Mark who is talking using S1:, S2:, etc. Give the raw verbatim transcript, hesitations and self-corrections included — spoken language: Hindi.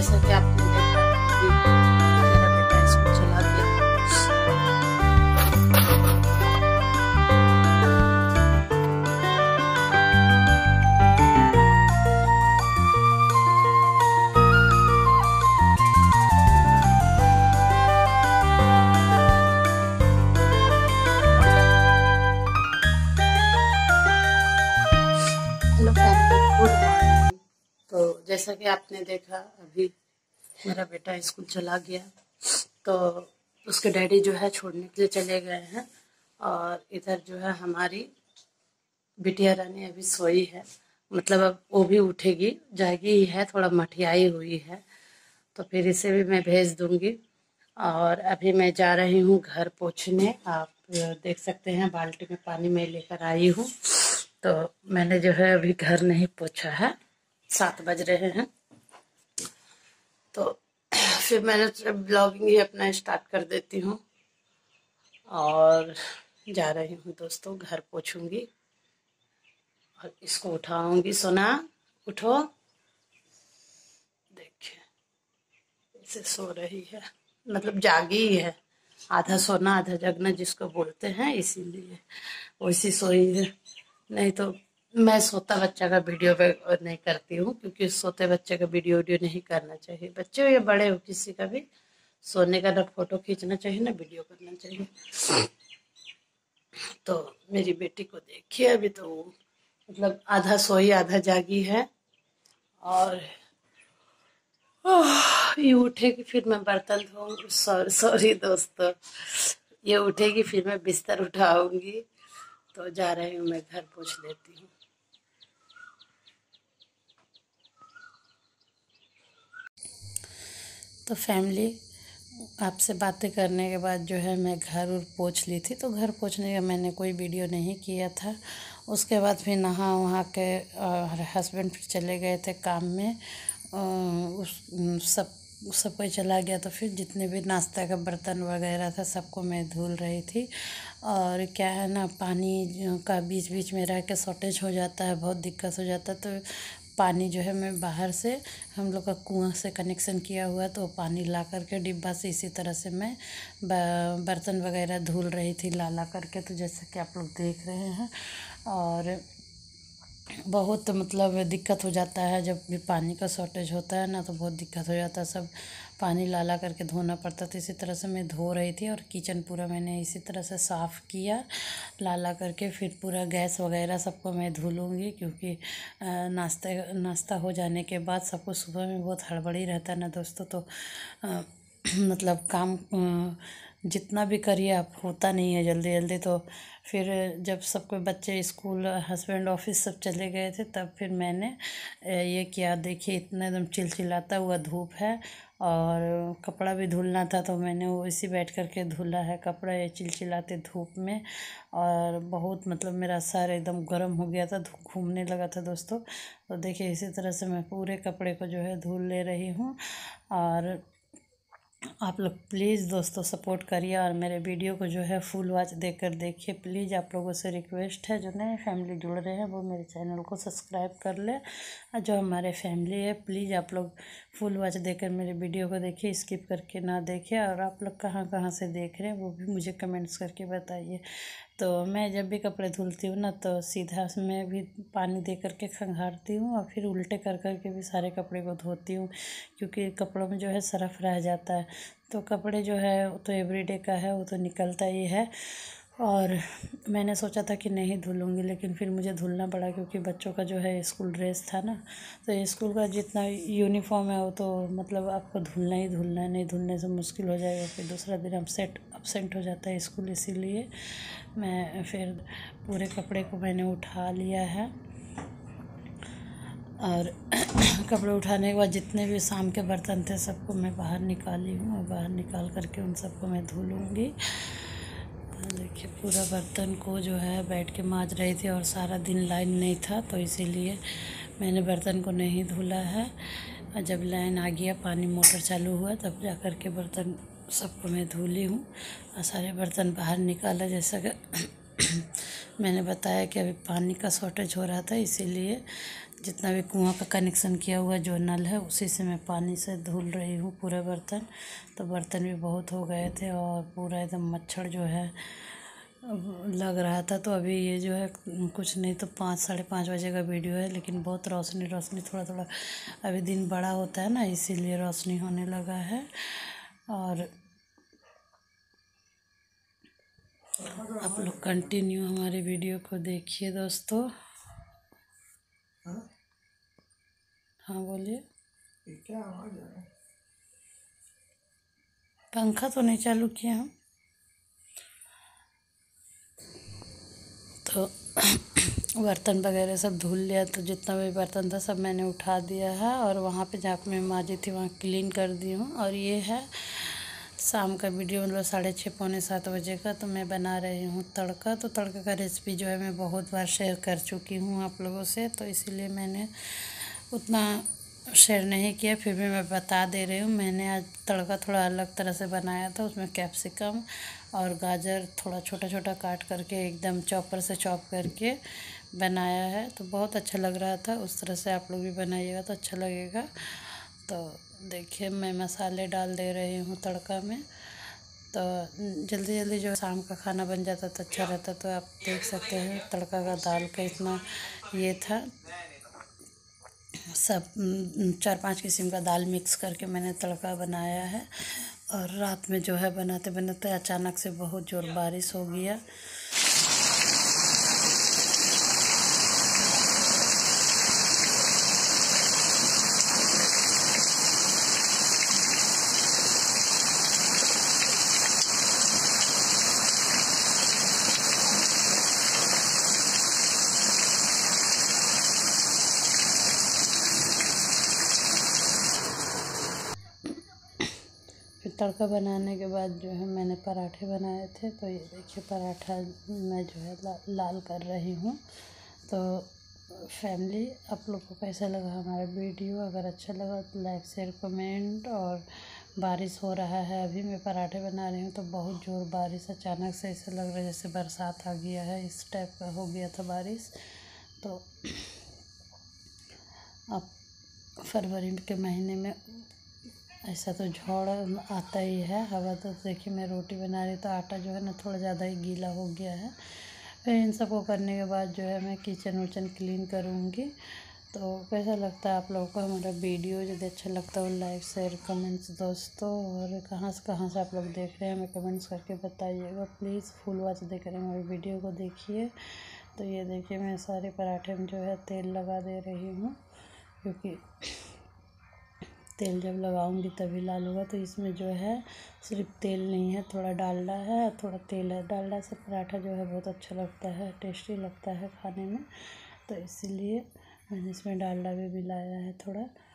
S1: जैसा कि आपने देखा कि मेरा बेटा स्कूल चला गया। Hello family, good morning. तो जैसा कि आपने देखा अभी मेरा बेटा स्कूल चला गया, तो उसके डैडी जो है छोड़ने के लिए चले गए हैं और इधर जो है हमारी बिटिया रानी अभी सोई है। मतलब अब वो भी उठेगी, जाएगी ही है, थोड़ा मठियाई हुई है, तो फिर इसे भी मैं भेज दूंगी। और अभी मैं जा रही हूँ घर पोंछने। आप देख सकते हैं बाल्टी में पानी मैं लेकर आई हूँ। तो मैंने जो है अभी घर नहीं पोंछा है, सात बज रहे हैं, तो फिर मैंने ब्लॉगिंग ही अपना स्टार्ट कर देती हूँ और जा रही हूँ दोस्तों, घर पोंछूंगी और इसको उठाऊंगी। सोना उठो, देखिए इसे सो रही है, मतलब जागी ही है, आधा सोना आधा जगना जिसको बोलते हैं, इसीलिए वैसी सोई है। नहीं तो मैं सोता बच्चा का वीडियो नहीं करती हूँ, क्योंकि सोते बच्चे का वीडियो वीडियो नहीं करना चाहिए। बच्चे हो या बड़े हो, किसी का भी सोने का ना फोटो खींचना चाहिए ना वीडियो करना चाहिए। तो मेरी बेटी को देखिए, अभी तो मतलब आधा सोई आधा जागी है। और ये उठेगी फिर मैं बर्तन धोऊंगी। सॉरी दोस्तों, ये उठेगी फिर मैं बिस्तर उठाऊंगी। तो जा रही हूँ, मैं घर पोंछ लेती हूँ। तो फैमिली, आपसे बातें करने के बाद जो है मैं घर और पोंछ ली थी। तो घर पोंछने का मैंने कोई वीडियो नहीं किया था। उसके बाद फिर नहा वहाँ के हस्बैंड फिर चले गए थे काम में। आ, उस सब सब कोई चला गया, तो फिर जितने भी नाश्ता का बर्तन वगैरह था सबको मैं धुल रही थी। और क्या है ना, पानी का बीच बीच में रह के शॉर्टेज हो जाता है, बहुत दिक्कत हो जाता है। तो पानी जो है मैं बाहर से, हम लोग का कुआं से कनेक्शन किया हुआ है, तो पानी ला करके डिब्बा से इसी तरह से मैं बर्तन वगैरह धुल रही थी ला ला करके। तो जैसे कि आप लोग देख रहे हैं, और बहुत मतलब दिक्कत हो जाता है जब भी पानी का शॉर्टेज होता है ना, तो बहुत दिक्कत हो जाता है। सब पानी ला ला करके धोना पड़ता। तो इसी तरह से मैं धो रही थी और किचन पूरा मैंने इसी तरह से साफ़ किया ला ला करके। फिर पूरा गैस वगैरह सबको मैं धुलूँगी, क्योंकि नाश्ता नाश्ता हो जाने के बाद सबको सुबह में बहुत हड़बड़ी रहता है ना दोस्तों। तो आ, मतलब काम आ, जितना भी करिए आप, होता नहीं है जल्दी जल्दी। तो फिर जब सबके बच्चे स्कूल, हस्बैंड ऑफिस सब चले गए थे, तब फिर मैंने ये किया। देखिए इतना एकदम चिलचिलाता हुआ धूप है और कपड़ा भी धुलना था, तो मैंने वो इसी बैठ करके धुला है कपड़ा ये चिलचिलाते धूप में। और बहुत मतलब मेरा सर एकदम गर्म हो गया था, घूमने लगा था दोस्तों। तो देखिए इसी तरह से मैं पूरे कपड़े को जो है धुल ले रही हूँ। और आप लोग प्लीज़ दोस्तों सपोर्ट करिए और मेरे वीडियो को जो है फुल वॉच देकर देखिए प्लीज़। आप लोगों से रिक्वेस्ट है, जो नए फैमिली जुड़ रहे हैं वो मेरे चैनल को सब्सक्राइब कर ले, और जो हमारे फैमिली है प्लीज़ आप लोग फुल वॉच देकर मेरे वीडियो को देखिए, स्किप करके ना देखिए। और आप लोग कहाँ कहाँ से देख रहे हैं वो भी मुझे कमेंट्स करके बताइए। तो मैं जब भी कपड़े धुलती हूँ ना, तो सीधा मैं भी पानी दे करके खंगारती हूँ और फिर उल्टे कर कर के भी सारे कपड़े को धोती हूँ, क्योंकि कपड़ों में जो है सरफ रह जाता है। तो कपड़े जो है वो तो एवरीडे का है, वो तो निकलता ही है। और मैंने सोचा था कि नहीं धुलूँगी, लेकिन फिर मुझे धुलना पड़ा, क्योंकि बच्चों का जो है स्कूल ड्रेस था ना। तो स्कूल का जितना यूनिफॉर्म है वो तो मतलब आपको धुलना ही धुलना है, नहीं धुलने से मुश्किल हो जाएगा, फिर दूसरा दिन अपसेट अपसेंट हो जाता है स्कूल। इसीलिए मैं फिर पूरे कपड़े को मैंने उठा लिया है। और कपड़े उठाने के बाद जितने भी शाम के बर्तन थे सबको मैं बाहर निकाली हूँ, और बाहर निकाल करके उन सबको मैं धुलूँगी। देखिए पूरा बर्तन को जो है बैठ के मांज रही थी, और सारा दिन लाइन नहीं था, तो इसीलिए मैंने बर्तन को नहीं धुला है। और जब लाइन आ गया, पानी मोटर चालू हुआ, तब जा कर के बर्तन सबको मैं धुली हूँ और सारे बर्तन बाहर निकाला। जैसा कि मैंने बताया कि अभी पानी का शॉर्टेज हो रहा था, इसीलिए जितना भी कुआं का कनेक्शन किया हुआ जो नल है उसी से मैं पानी से धुल रही हूँ पूरा बर्तन। तो बर्तन भी बहुत हो गए थे और पूरा एकदम मच्छर जो है लग रहा था। तो अभी ये जो है कुछ नहीं तो पाँच साढ़े पाँच बजे का वीडियो है, लेकिन बहुत रोशनी रोशनी थोड़ा थोड़ा अभी दिन बड़ा होता है ना, इसीलिए रोशनी होने लगा है। और आप लोग कंटिन्यू हमारे वीडियो को देखिए दोस्तों। हाँ बोलिए। क्या आवाज आ रहा है? पंखा तो नहीं चालू किया हम तो बर्तन वगैरह सब धुल लिया। तो जितना भी बर्तन था सब मैंने उठा दिया है और वहाँ पे जहाँ पे मैं माजी थी वहाँ क्लीन कर दी हूँ। और ये है शाम का वीडियो, मतलब साढ़े छः पौने सात बजे का। तो मैं बना रही हूँ तड़का। तो तड़का का रेसिपी जो है मैं बहुत बार शेयर कर चुकी हूँ आप लोगों से, तो इसीलिए मैंने उतना शेयर नहीं किया, फिर भी मैं बता दे रही हूँ। मैंने आज तड़का थोड़ा अलग तरह से बनाया था। उसमें कैप्सिकम और गाजर थोड़ा छोटा छोटा काट करके एकदम चॉपर से चॉप करके बनाया है। तो बहुत अच्छा लग रहा था। उस तरह से आप लोग भी बनाइएगा तो अच्छा लगेगा। तो देखिए मैं मसाले डाल दे रही हूँ तड़का में। तो जल्दी जल्दी जो शाम का खाना बन जाता तो अच्छा रहता। तो आप देख सकते हैं तड़का का दाल का इतना ये था, सब चार पांच किस्म का दाल मिक्स करके मैंने तड़का बनाया है। और रात में जो है बनाते बनाते अचानक से बहुत ज़ोर बारिश हो गया। फिर तड़का बनाने के बाद जो है मैंने पराठे बनाए थे। तो ये देखिए पराठा मैं जो है ला, लाल कर रही हूँ। तो फैमिली आप लोग को कैसा लगा हमारा वीडियो? अगर अच्छा लगा तो लाइक शेयर कमेंट। और बारिश हो रहा है, अभी मैं पराठे बना रही हूँ तो बहुत ज़ोर बारिश अचानक से ऐसा लग रहा है जैसे बरसात आ गया है, इस टाइप का हो गया था बारिश। तो अब फरवरी के महीने में ऐसा तो झड़ आता ही है हवा। तो देखिए मैं रोटी बना रही तो आटा जो है ना थोड़ा ज़्यादा ही गीला हो गया है। फिर इन सबको करने के बाद जो है मैं किचन विचन क्लीन करूँगी। तो कैसा लगता है आप लोगों को हमारा वीडियो? यदि अच्छा लगता है लाइक शेयर कमेंट्स दोस्तों। और कहाँ से कहाँ से आप लोग देख रहे हैं हमें कमेंट्स करके बताइएगा प्लीज़। फुल वॉच देख रहे हैं हमारी वीडियो को देखिए। तो ये देखिए मैं सारे पराठे में जो है तेल लगा दे रही हूँ, क्योंकि तेल जब लगाऊंगी तभी लाल होगा। तो इसमें जो है सिर्फ तेल नहीं है, थोड़ा डालडा है, थोड़ा तेल है। डालडा से पराठा जो है बहुत अच्छा लगता है, टेस्टी लगता है खाने में। तो इसीलिए मैंने इसमें डालडा भी मिलाया है थोड़ा।